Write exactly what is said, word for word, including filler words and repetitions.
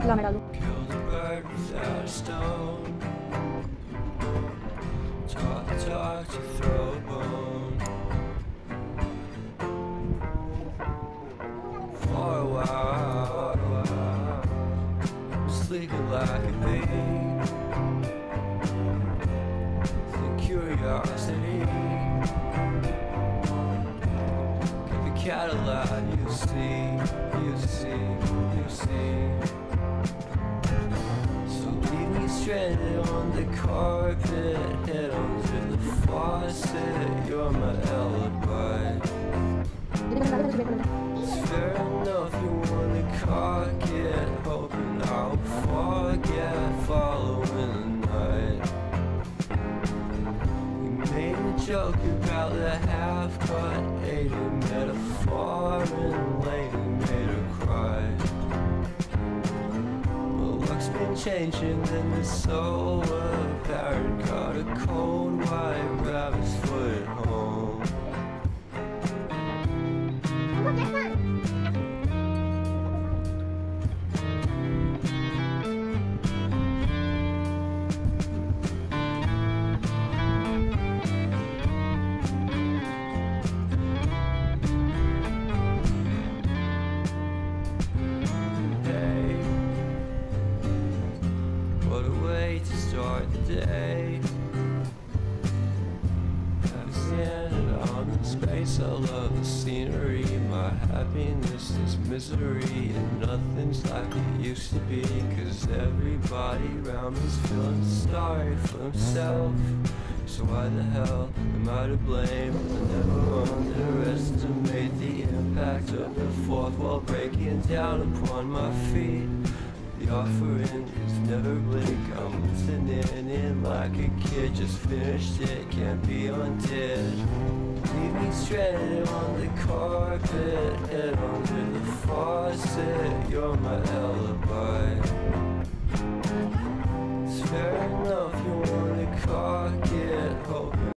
kilométer. Kill the bird without a stone. Talk the talk to throw a bone. For a while, I'm sleeping like a bee. The curiosity. Give the cat a lot, you see, you see, you see. So leave me stranded on the carpet, head onto the faucet. You're my alibi. It's fair enough you wanna cock it, hoping I'll forget following the night. We made a joke about the half-cut, ate a metaphor and later made her cry. Well, luck's been changing and it's so apparent. Caught a cold white rabbit's foot at home. What a way to start the day. I've standing on in space. I love the scenery. My happiness is misery, and nothing's like it used to be. Cause everybody around me's feeling sorry for himself. So why the hell am I to blame? I never underestimate the impact of the fourth wall breaking down upon my feet. The offering is never blink. I'm listening in like a kid, just finished it, can't be undid. Leave me stranded on the carpet, head onto the faucet. You're my alibi. It's fair enough you wanna cock